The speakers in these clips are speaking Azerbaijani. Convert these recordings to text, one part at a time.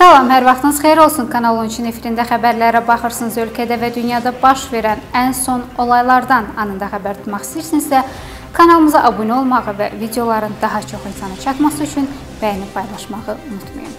Salam, hər vaxtınız xeyir olsun. Kanal 13-ün efirində xəbərlərə baxırsınız. Ölkədə və dünyada baş verən ən son olaylardan anında xəbər tutmaq istəyirsinizsə, kanalımıza abunə olmağı və videoların daha çox insana çatması üçün bəyənib paylaşmağı unutmayın.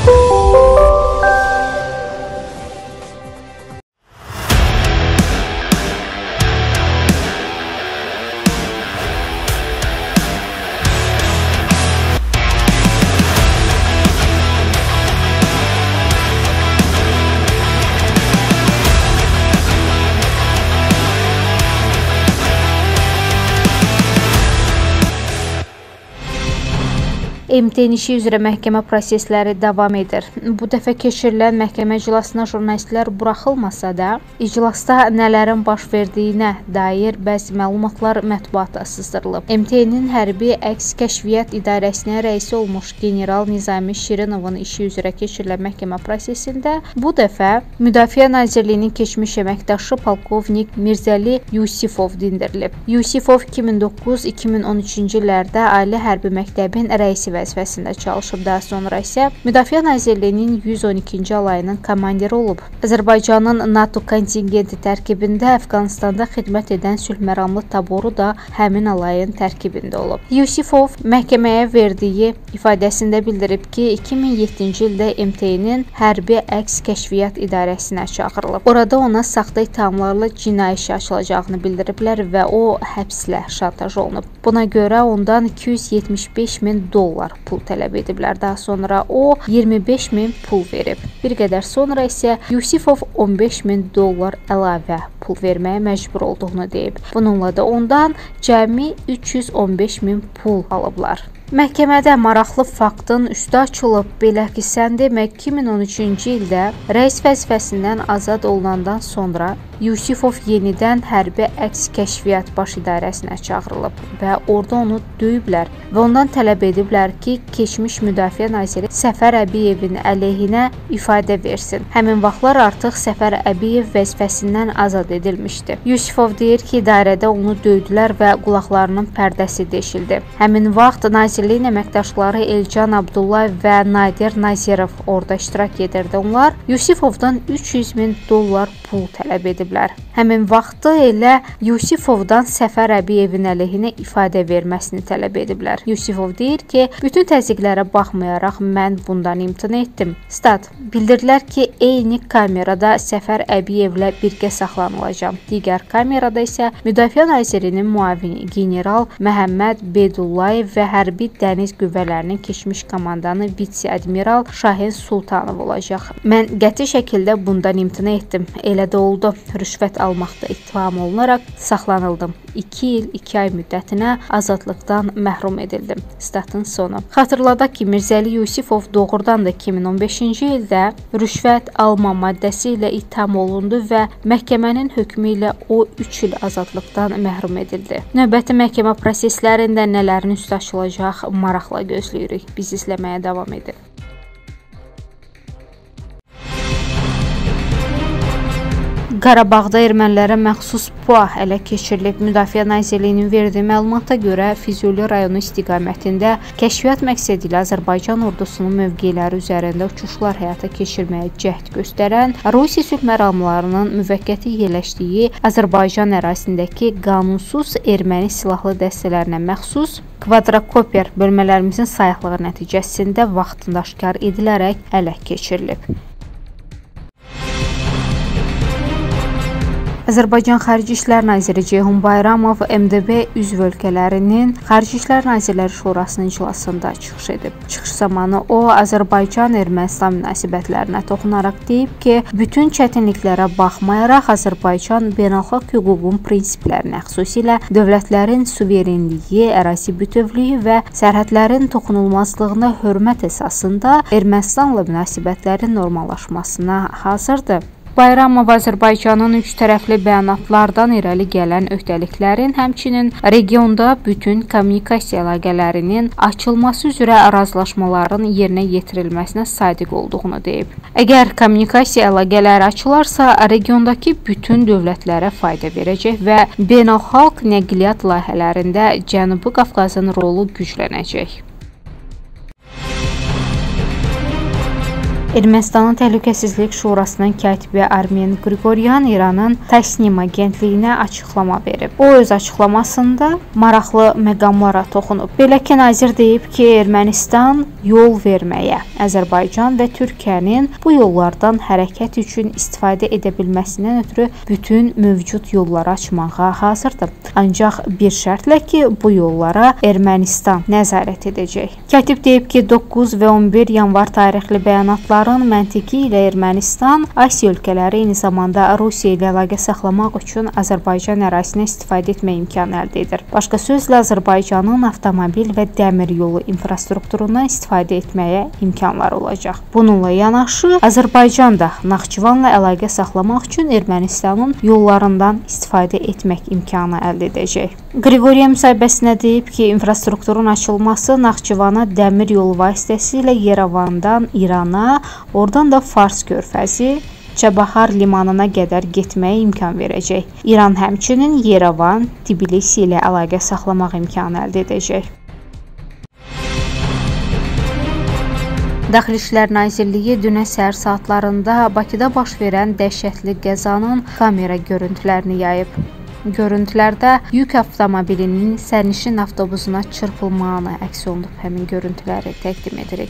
MTN işi üzrə məhkəmə prosesləri davam edir. Bu dəfə keçirilən məhkəmə iclasına jurnalistlər buraxılmasa da, iclasda nələrin baş verdiyinə dair bəzi məlumatlar mətbuata sızdırılıb. MTN-in hərbi əks kəşfiyyat idarəsinin rəisi olmuş general Nizami Şirinovun işi üzrə keçirilən məhkəmə prosesində bu dəfə Müdafiə Nazirliyinin keçmiş əməkdaşı polkovnik Mirzəli Yusifov dindirilib. Yusifov 2009-2013-cü illərdə Ali Hərbi Məktəbin rəisi vəzifəsində çalışıb, daha sonra isə Müdafiə Nazirliyinin 112-ci alayının komandiri olub. Azərbaycanın NATO kontingenti tərkibində Əfqanistanda xidmət edən sülhməramlı taboru da həmin alayın tərkibində olub. Yusifov məhkəməyə verdiyi ifadəsində bildirib ki, 2007-ci ildə MTN-in hərbi əks kəşfiyyat idarəsinə çağırılıb. Orada ona saxta ittihamlarla cinayət işi açılacağını bildiriblər və o həbslə şantaj olunub. Buna görə ondan $275.000 pul tələb ediblər. Daha sonra o 25.000 pul verib. Bir qədər sonra isə Yusifov $15.000 əlavə pul verməyə məcbur olduğunu deyib. Bununla da ondan cəmi 315.000 pul alıblar. Məhkəmədə maraqlı faktın üstü açılıb. Belə ki, sən demə 2013-cü ildə rəis vəzifəsindən azad olunandan sonra Yusifov yenidən hərbi əks kəşfiyyat baş idarəsinə çağırılıb və orada onu döyüblər və ondan tələb ediblər ki, keçmiş müdafiə naziri Səfər Əbiyevin əleyhinə ifadə versin. Həmin vaxtlar artıq Səfər Əbiyev vəzifəsindən azad edilmişdi. Yusifov deyir ki, idarədə onu döydülər və qulaqlarının pərdəsi deşildi. Həmin vaxt Nazirliyin əməkdaşları Elcan Abdullayev və Nadir Nazirov orada iştirak edirdi. Onlar Yusifovdan $300.000 pul tələb ediblər. Həmin vaxtı elə Yusifovdan Səfər Əbiyevin əleyhinə ifadə verməsini tələb ediblər. Yusifov deyir ki, bütün təzyiqlərə baxmayaraq mən bundan imtina etdim. Stat, bildirdilər ki, eyni kamerada Səfər Əbiyevlə birgə saxlanılacam. Digər kamerada isə Müdafiə Nazirinin müavini general Məhəmməd Beydullayev və Hərbi Dəniz Qüvvələrinin keçmiş komandanı vitse-admiral Şahin Sultanov olacaq. Mən qəti şəkildə bundan imtina etdim. Elə də oldu. Rüşvət almaqda ittiham olunaraq saxlanıldım. 2 il 2 ay müddətinə azadlıqdan məhrum edildim. Statın sonu. Xatırladaq ki, Mirzəli Yusifov doğrudan da 2015-ci ildə rüşvət alma maddəsi ilə ittiham olundu və məhkəmənin hökmü ilə o 3 il azadlıqdan məhrum edildi. Növbəti məhkəmə proseslərində nələrin üstü açılacaq maraqla gözləyirik. Biz izləməyə davam edin. Qarabağda ermənilərə məxsus PUA ələ keçirilib. Müdafiə Nazirliyinin verdiyi məlumata görə Füzuli rayonu istiqamətində kəşfiyyat məqsədi ilə Azərbaycan ordusunun mövqeləri üzərində uçuşlar həyata keçirməyə cəhd göstərən Rusiya sülhməramlarının müvəqqəti yerləşdiyi Azərbaycan ərazisindəki qanunsuz erməni silahlı dəstələrinə məxsus kvadrokoper bölmələrimizin sayıqlığı nəticəsində vaxtında aşkar edilərək ələ keçirilib. Azərbaycan Xarici İşlər Naziri Ceyhun Bayramov MDB üzv ölkələrinin Xarici İşlər Nazirləri Şurasının iclasında çıxış edib. Çıxış zamanı o, Azərbaycan-Ermənistan münasibətlərinə toxunaraq deyib ki, bütün çətinliklərə baxmayaraq Azərbaycan beynəlxalq hüququn prinsiplərinə, xüsusilə dövlətlərin suverenliyi, ərazi bütövlüyü və sərhədlərin toxunulmazlığına hörmət əsasında Ermənistanla münasibətlərin normallaşmasına hazırdır. Bayramov Azərbaycanın üç tərəfli bəyanatlardan irəli gələn öhdəliklərin, həmçinin regionda bütün kommunikasiya əlaqələrinin açılması üzrə razılaşmaların yerinə yetirilməsinə sadiq olduğunu deyib. Əgər kommunikasiya əlaqələri açılarsa, regiondakı bütün dövlətlərə fayda verəcək və beynəlxalq nəqliyyat layihələrində Cənubi Qafqazın rolu güclənəcək. Ermənistanın Təhlükəsizlik Şurasının katibi Armen Qriqoryan İranın Tasnim agentliyinə açıqlama verib. O öz açıqlamasında maraqlı məqamlara toxunub. Belə ki, nazir deyib ki, Ermənistan yol verməyə, Azərbaycan və Türkiyənin bu yollardan hərəkət üçün istifadə edə bilməsindən ötürü bütün mövcud yolları açmağa hazırdır. Ancaq bir şərtlə ki, bu yollara Ermənistan nəzarət edəcək. Katib deyib ki, 9 və 11 yanvar tarixli bəyanatların məntiqi ilə Ermənistan, Asiya ölkələri eyni zamanda Rusiya ilə əlaqə saxlamaq üçün Azərbaycan ərazisinə istifadə etmə imkanı əldə edir. Başqa sözlə, Azərbaycanın avtomobil və dəmir yolu infrastrukturundan istifadə etməyə imkanları olacaq. Bununla yanaşı, Azərbaycan da Naxçıvanla əlaqə saxlamaq üçün Ermənistanın yollarından istifadə etmək imkanı əldə edəcək. Qriqoryan müsahibəsinə deyib ki, infrastrukturun açılması Naxçıvana dəmir yolu vasitəsilə Yerevandan İrana, oradan da Fars körfəzi, Çabahar limanına qədər getməyə imkan verəcək. İran həmçinin Yerevan, Tbilisi ilə əlaqə saxlamaq imkanı əldə edəcək. Daxili İşlər Nazirliyi dünə səhər saatlarında Bakıda baş verən dəhşətli qəzanın kamera görüntülərini yayıb. Görüntülərdə yük avtomobilinin sərnişin avtobusuna çırpılmağını əks olunub. Həmin görüntüləri təqdim edirik.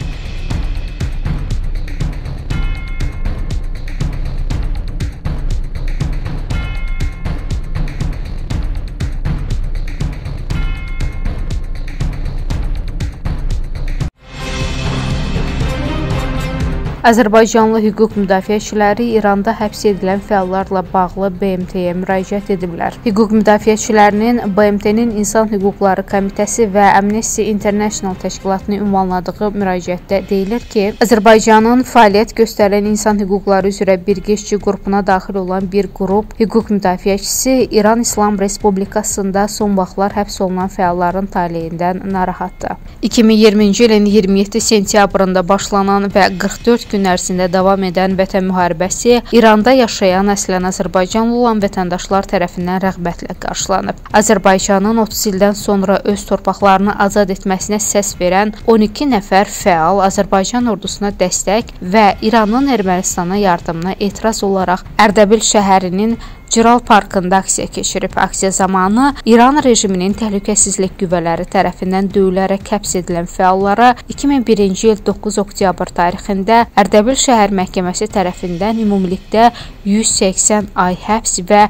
Azərbaycanlı hüquq müdafiəçiləri İranda həbs edilən fəallarla bağlı BMT-yə müraciət ediblər. Hüquq müdafiəçilərinin BMT-nin İnsan Hüquqları Komitəsi və Amnesty International təşkilatını ünvanladığı müraciətdə deyilir ki, Azərbaycanın fəaliyyət göstərən insan hüquqları üzrə birgə işçi qrupuna daxil olan bir qrup hüquq müdafiəçisi İran İslam Respublikasında son vaxtlar həbs olunan fəalların taleyindən narahatdır. 2020-ci ilin 27 sentyabrında başlanan və 44 gün ərzində davam edən Vətən müharibəsi İranda yaşayan əslən Azərbaycanlı olan vətəndaşlar tərəfindən rəğbətlə qarşılanıb. Azərbaycanın 30 ildən sonra öz torpaqlarını azad etməsinə səs verən 12 nəfər fəal Azərbaycan ordusuna dəstək və İranın Ermənistana yardımına etiraz olaraq Ərdəbil şəhərinin Cıral parkında aksiya keçirib. Aksiya zamanı İran rejiminin təhlükəsizlik qüvvələri tərəfindən döyülərək həbs edilən fəallara 2001-ci il 9 oktyabr tarixində Ərdəbil şəhər məhkəməsi tərəfindən ümumilikdə 180 ay həbs və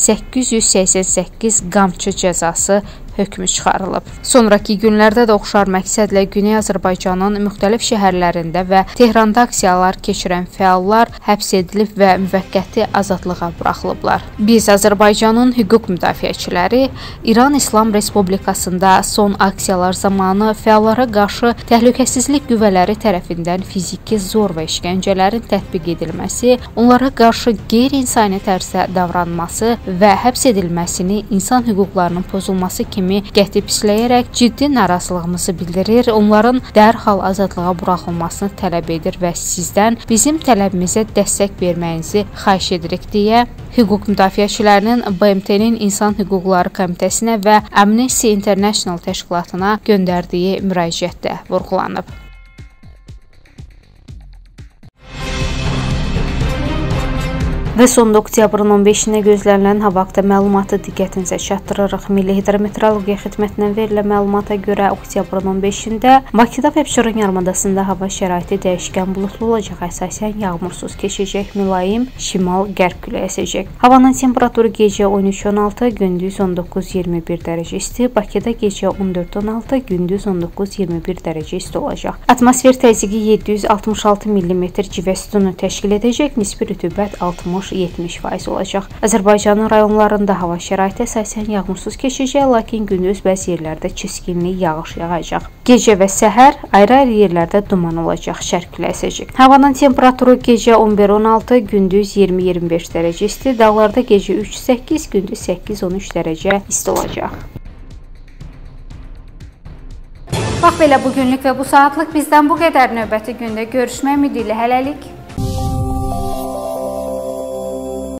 888 qamçı cəzası hökmü çıxarılıb. Sonrakı günlərdə də oxşar məqsədlə Güney Azərbaycanın müxtəlif şəhərlərində və Tehranda aksiyalar keçirən fəallar həbs edilib və müvəqqəti azadlığa buraxılıblar. Biz Azərbaycanın hüquq müdafiəçiləri İran İslam Respublikasında son aksiyalar zamanı fəallara qarşı təhlükəsizlik qüvvələri tərəfindən fiziki zor və işgəncələrin tətbiq edilməsi, onlara qarşı qeyri-insani tərzdə davranması və həbs edilməsini, insan hüquqlarının pozulması kimi qəti pisləyərək ciddi narazılığımızı bildirir, onların dərhal azadlığa buraxılmasını tələb edir və sizdən bizim tələbimizə dəstək verməyinizi xahiş edirik deyə hüquq müdafiəçilərinin BMT-nin İnsan Hüquqları Komitəsinə və Amnesty International təşkilatına göndərdiyi müraciətdə vurğulanıb. Və sonda oktyabrın 15-nə gözlənilən hava haqqında məlumatı diqqətinizə çatdırırıq. Milli Hidrometeorologiya Xidmətindən verilən məlumata görə oktyabrın 15-də Bakıda və Abşeron yarımadasında hava şəraiti dəyişkən buludlu olacaq, əsasən yağmursuz keçəcək, mülayim şimal-qərb küləyi əsəcək. Havanın temperaturu gecə 13-16, gündüz 19-21 dərəcə isti, Bakıda gecə 14-16, gündüz 19-21 dərəcə isti olacaq. Atmosfer təzyiqi 766 mm civə sütunu təşkil edəcək, nisbi rütubət 60-70% olacaq. Azərbaycanın rayonlarında hava şəraiti əsasən yağmursuz keçəcək, lakin gündüz bəzi yerlərdə çiskinli yağış yağacaq. Gecə və səhər ayrı-ayrı yerlərdə duman olacaq, şərq küləyi əsəcək. Havanın temperaturu gecə 11-16, gündüz 20-25 dərəcə isti, dağlarda gecə 3-8, gündüz 8-13 dərəcə isti olacaq. Bax belə bugünlük və bu saatlıq bizdən bu qədər. Növbəti gündə görüşmək ümidi ilə hələlik.